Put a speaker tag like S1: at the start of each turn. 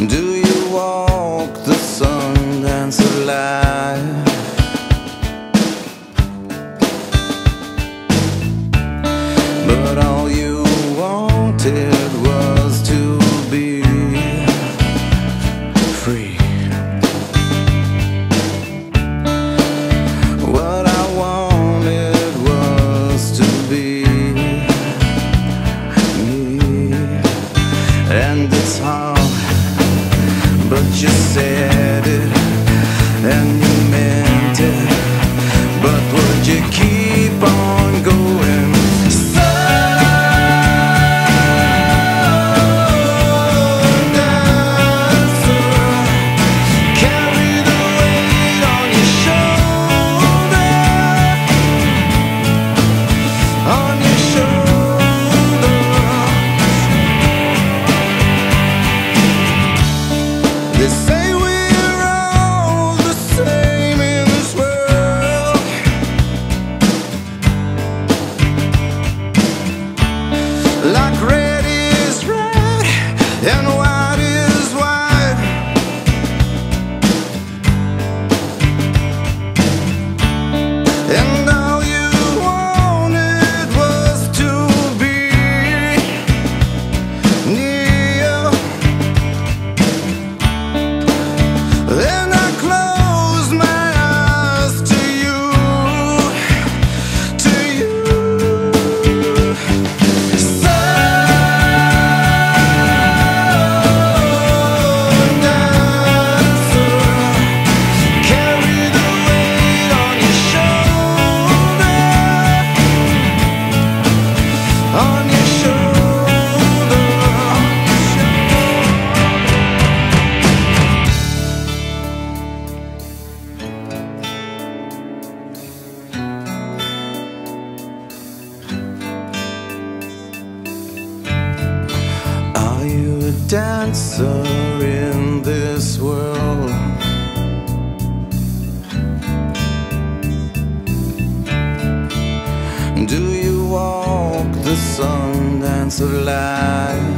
S1: Do you walk the sun dance of life? But all you wanted was to be free. What I wanted was to be me. And it's hard, but you said it and you meant it. But would you keep on going? They say we're all the same in this world. Like red is red and white is white. And all you wanted was to be near. Then I close my eyes to you, to you. Sun dancer, carry the weight on your shoulder, on your shoulder. Are you a dancer in this world? Do you walk the sun dance of life?